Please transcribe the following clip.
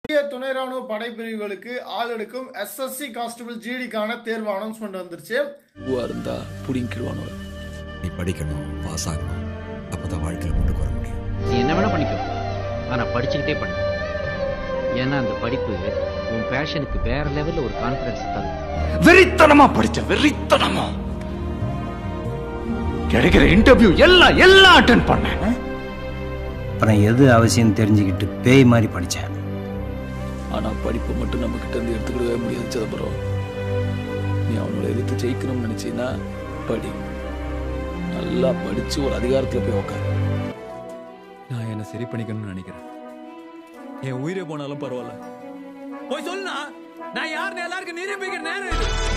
இந்திய துணை ராணுவ படைப்பிரிவுகளுக்கு ஆள் எடுக்கும் எஸ்எஸ்சி கான்ஸ்டபிள் ஜிடிக்கான தேர்வு அனௌன்ஸ்மெண்ட் வந்துருச்சு. இருந்தா புடிங்கிடுவானோ. நீ படிக்கணும், பாஸ் ஆகணும், அப்பதான் வாழ்க்கையில முன்னுக்கு வர முடியும். நீ என்ன வேணா பண்ணிக்கோ, ஆனா படிச்சுக்கிட்டே பண்ணு. ஏன்னா அந்த படிப்பு உன் பேஷனுக்கு வேற லெவல்ல ஒரு கான்பிடன்ஸ் தரும். வெறித்தனமா படிச்ச, வெறித்தனமா கிடைக்கிற இன்டர்வியூ எல்லாம் அட்டெண்ட் பண்ணேன். அப்புறம் எது அவசியம் தெரிஞ்சுக்கிட்டு பேய் மாதிரி படித்தேன். ஆனா படிப்பு மட்டும் நம்ம கிட்ட இருந்து எடுத்துக்கிடவே முடியாது சிதம்பரம். நீ அவங்கள எதிர்த்து ஜெயிக்கணும்னு நினைச்சீன்னா படி, நல்லா படிச்சு ஒரு அதிகாரத்துல போய் உட்காரு. நான் என்ன சரி பண்ணிக்கணும்னு நினைக்கிறேன். என் உயிரே போனாலும் பரவாயில்ல. போய் சொல்லுனா நான் யாருன்னு எல்லாருக்கும் நிரூபிக்கிற நேரம்.